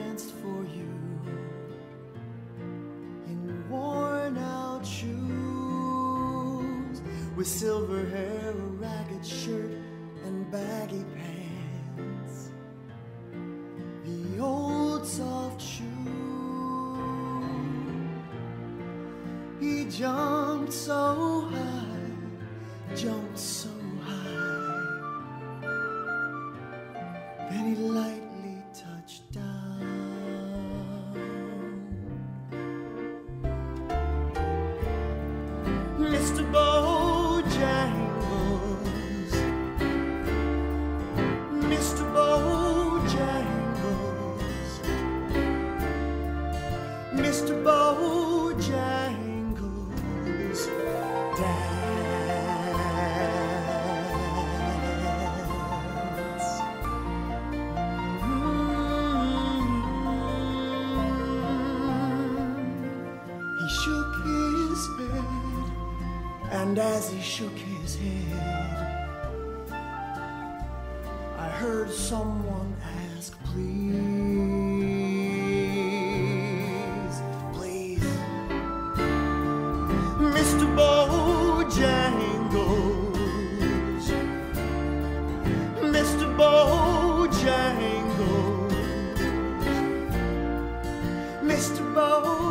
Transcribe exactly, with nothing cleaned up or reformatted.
danced for you in worn out shoes, with silver hair, a ragged shirt, and baggy pants. The old soft shoe. He jumped so high, jumped so high, then he lightly touched down. Mister Bojangles, Mister Bojangles, Mister Bojangles, dance. He shook his head, and as he shook his head, I heard someone ask, please, please, Mister Bojangles, Mister Bojangles, Mister Bojangles.